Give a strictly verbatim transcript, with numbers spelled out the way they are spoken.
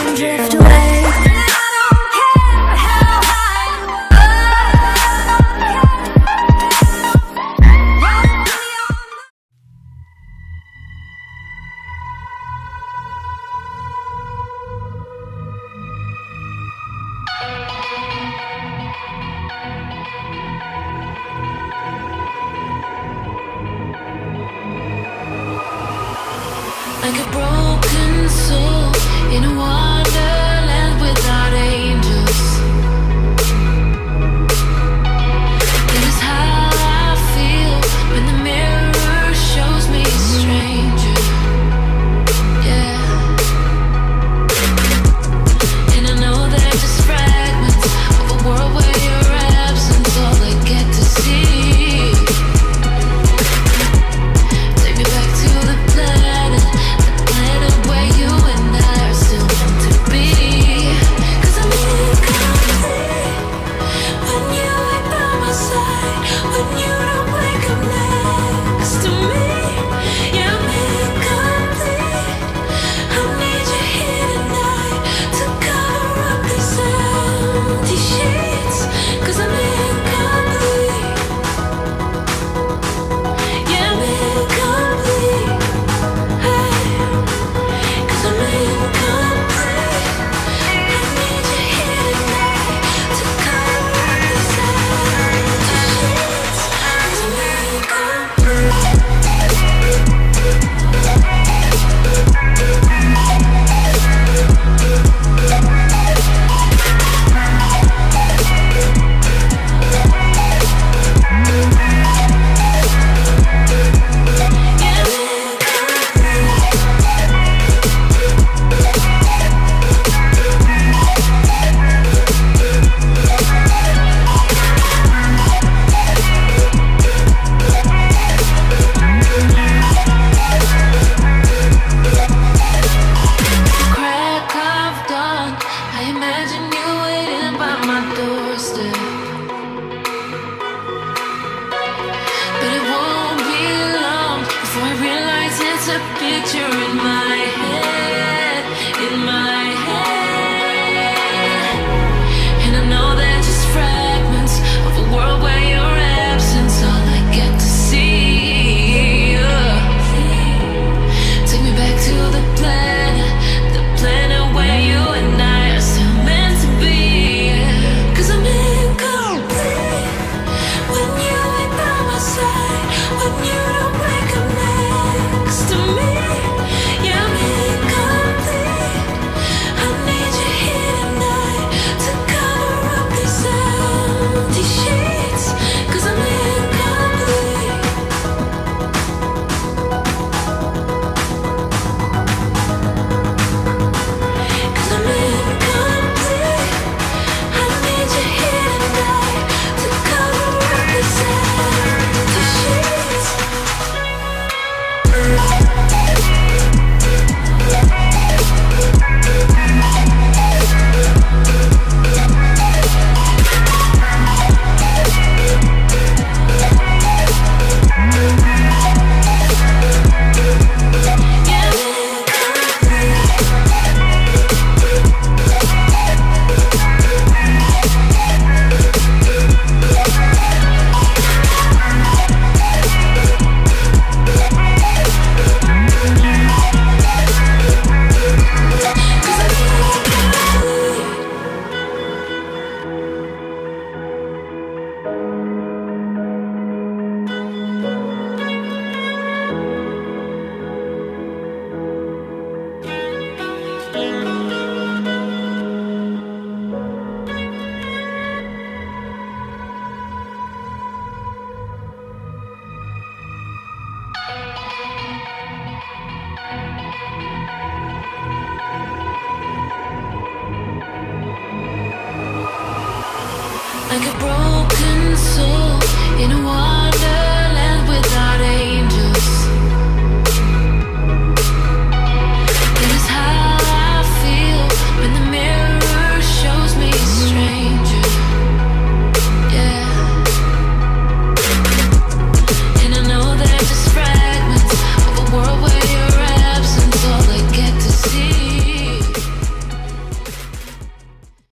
and drift away. Like a broken soul in a wonderland without angels. That is how I feel when the mirror shows me a stranger. Yeah. And I know they're just fragments of a world where your absence all I get to see. Take me back to the planet, where you and I are still meant to be. 'Cause I'm incomplete when you ain't by my side, when you don't wake up next to me. Yeah, I'm incomplete. I need you here tonight to cover up these empty sheets. 'Cause I'm incomplete. Yeah, I'm incomplete. Hey. I'm incomplete. I need you here tonight to cover up these empty sheets. 'Cause I'm incomplete. Crack of dawn, I imagine you waiting by my doorstep. But it won't be long before I realize it's a picture in my head, in my head. And I know they're just fragments of a world where your absence all I get to see. Yeah. Take me back to the planet, the planet where you and I are still meant to be. 'Cause I'm incomplete when you ain't by my side, when you don't wake up next to me. Yeah, I'm incomplete. I need you here tonight to cover up these empty sheets. 'Cause I'm incomplete. 'Cause I'm incomplete. I need you here tonight to cover up these empty sheets. Like a broken soul in a wonder